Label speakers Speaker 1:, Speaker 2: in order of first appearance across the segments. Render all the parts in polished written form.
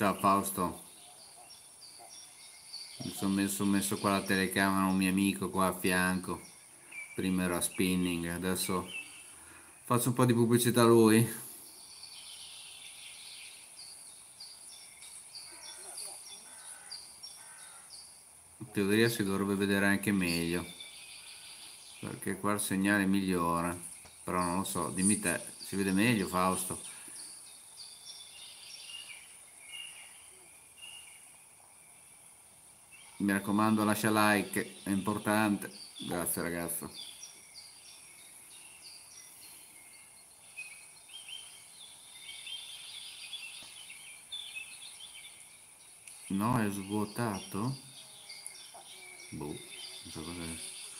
Speaker 1: Ciao Fausto, mi sono messo qua la telecamera, un mio amico qua a fianco. Prima era spinning, adesso faccio un po' di pubblicità a lui. In teoria si dovrebbe vedere anche meglio, perché qua il segnale migliora. Però non lo so, dimmi te, si vede meglio Fausto? Mi raccomando lascia like, è importante. Grazie ragazzo. No, è svuotato? Boh, non so cos'è.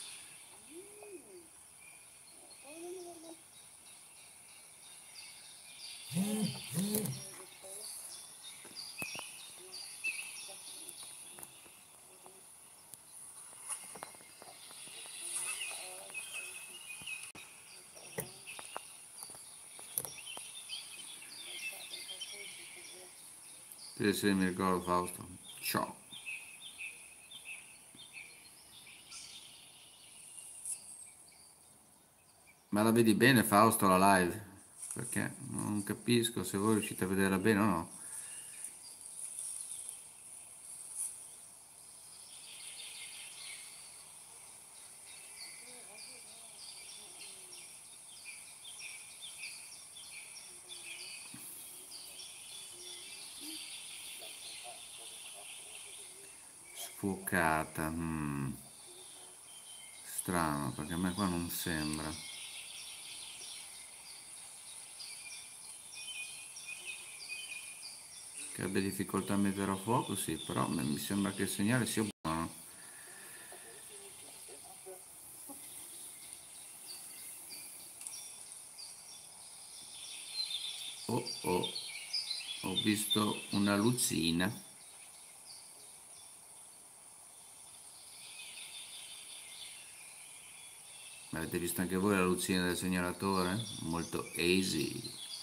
Speaker 1: Sì, sì, mi ricordo Fausto. Ciao. Ma la vedi bene Fausto la live? Perché non capisco se voi riuscite a vederla bene o no. Sfocata. Strano, perché a me qua non sembra. Che abbia difficoltà a mettere a fuoco, sì, però mi sembra che il segnale sia buono. Oh oh, ho visto una lucina. Avete visto anche voi la lucina del segnalatore? Molto easy.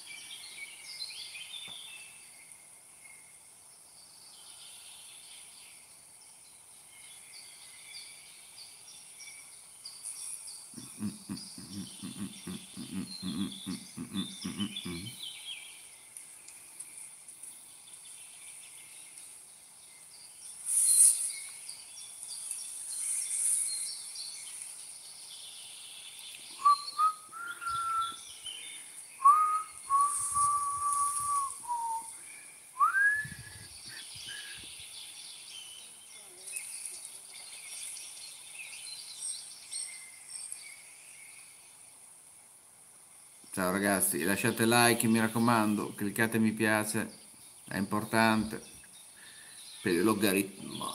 Speaker 1: Ciao ragazzi, lasciate like, mi raccomando, cliccate mi piace, è importante per il logaritmo.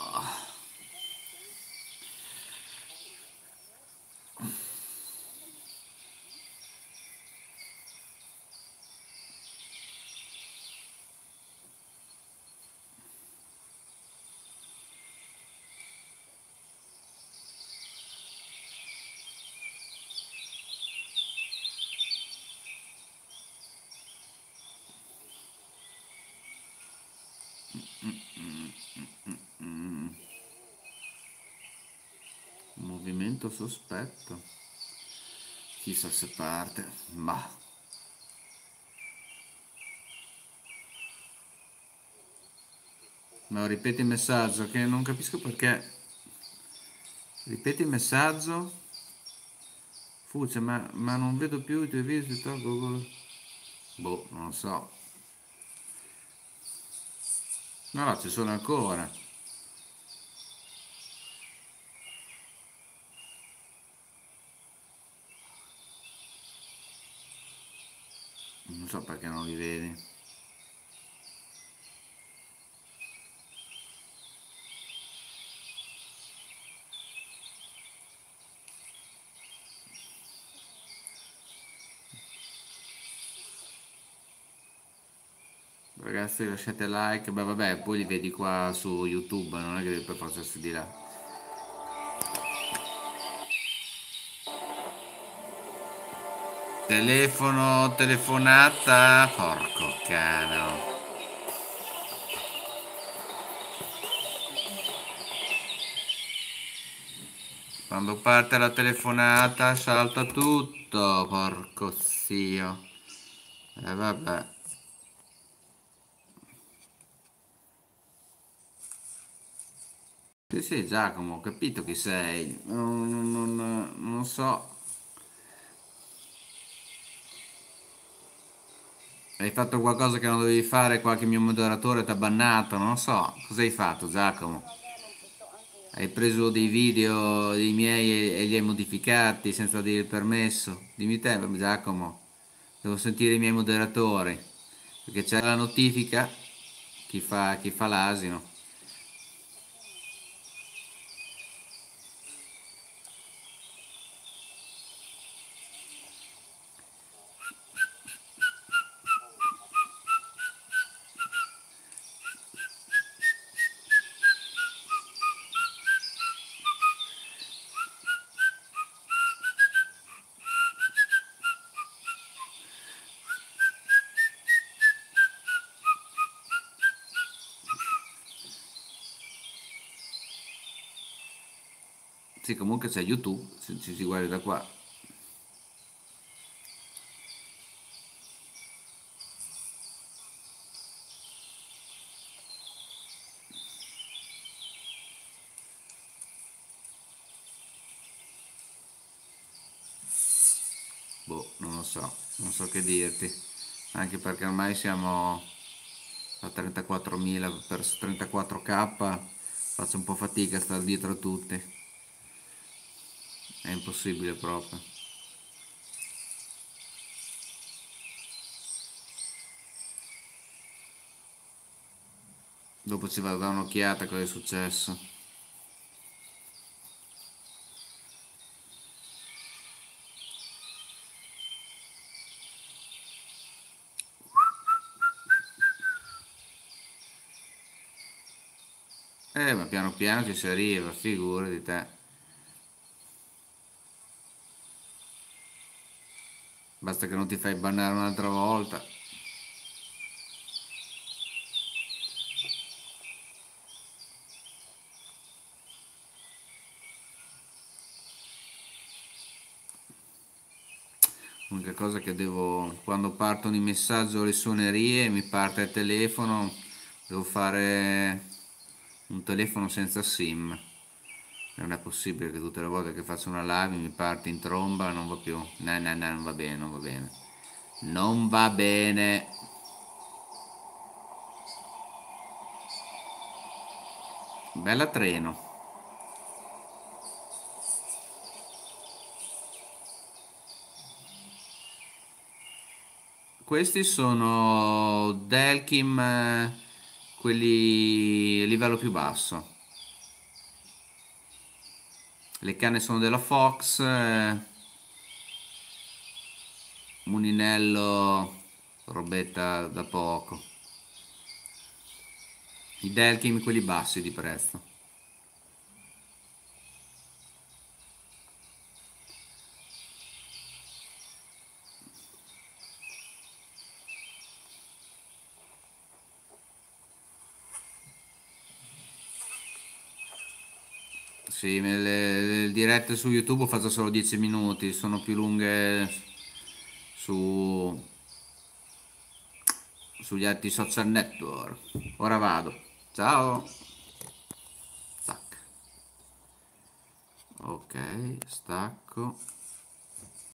Speaker 1: Movimento sospetto. Chissà se parte. Ma no, ripeti il messaggio che non capisco perché. Ripeti il messaggio. Fuce, ma non vedo più i tuoi video su Google. Boh, non lo so. No, no, ci sono ancora. Non so perché non li vedi. Ragazzi lasciate like, beh vabbè, poi li vedi qua su YouTube, non è che devi per forza essere di là. Telefono, telefonata, porco cane. Quando parte la telefonata salta tutto, porco zio. E vabbè. Sì, sì, Giacomo, ho capito chi sei. Non so. Hai fatto qualcosa che non dovevi fare, qualche mio moderatore ti ha bannato, non so. Cosa hai fatto, Giacomo? Hai preso dei video dei miei e li hai modificati senza dire il permesso? Dimmi te, Giacomo. Devo sentire i miei moderatori. Perché c'è la notifica, chi fa l'asino. Sì, comunque c'è YouTube, se ci si guarda da qua. Boh, non lo so, non so che dirti. Anche perché ormai siamo a 34.000 per 34k, faccio un po' fatica a stare dietro a tutti. È impossibile proprio. Dopo ci vado a dare un'occhiata a cosa è successo. Ma piano piano ci si arriva, figurati te. Basta che non ti fai bannare un'altra volta. L'unica cosa che devo, quando partono i messaggi o le suonerie, mi parte il telefono, devo fare un telefono senza SIM. Non è possibile che tutte le volte che faccio una live mi parte in tromba, non va più. No, no, no, non va bene, non va bene. Non va bene. Bella treno. Questi sono Delkim, quelli a livello più basso. Le canne sono della Fox, Muninello, robetta da poco. I Delkim, quelli bassi di prezzo. Sì, le dirette su YouTube faccio solo 10 minuti, sono più lunghe su, sugli altri social network. Ora vado. Ciao. Tac. Ok, stacco.